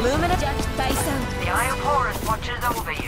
Illuminate. The Eye of Horus watches over you.